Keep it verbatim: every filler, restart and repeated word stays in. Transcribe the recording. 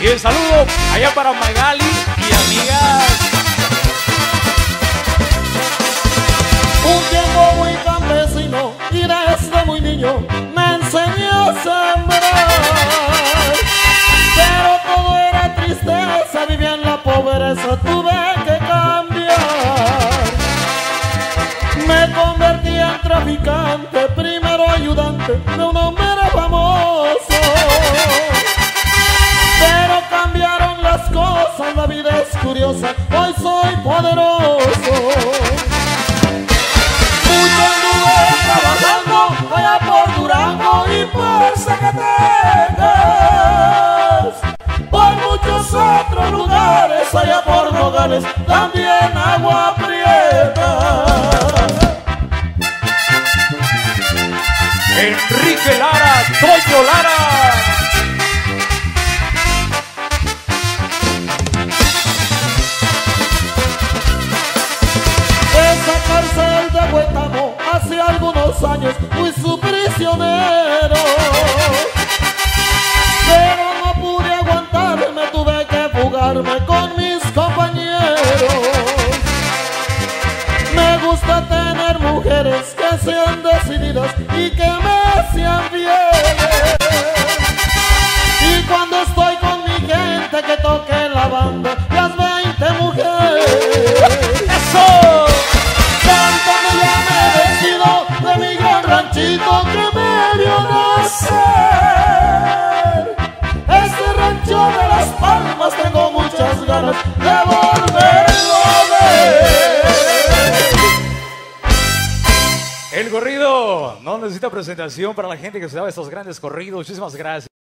Y un saludo allá para Magali y amigas. Un tiempo muy campesino y desde muy niño me enseñó a sembrar, pero todo era tristeza, vivía en la pobreza, tuve que cambiar. Me convertí en traficante, primero ayudante de un hombre famoso, pero cambiaron las cosas, la vida es curiosa, hoy soy poderoso. Mucho anduve trabajando allá por Durango y por Zacatecas, por muchos otros lugares, allá por Nogales, también Agua Prieta. Enrique Lara, Toño Lara. Esa cárcel de Huetamo hace algunos años fui su prisionero, pero no pude aguantarme, tuve que fugarme con mis compañeros. Me gusta tener mujeres que sean decididas y que me sean fieles, y cuando estoy con mi gente que toque la banda, las veinte mujeres. ¡Eso! Cantando ya me he vestido de mi gran ranchito que me vio nacer. Este rancho de Las Palmas tengo muchas ganas de volverlo a ver. El corrido no necesita presentación para la gente que se sabe estos grandes corridos. Muchísimas gracias.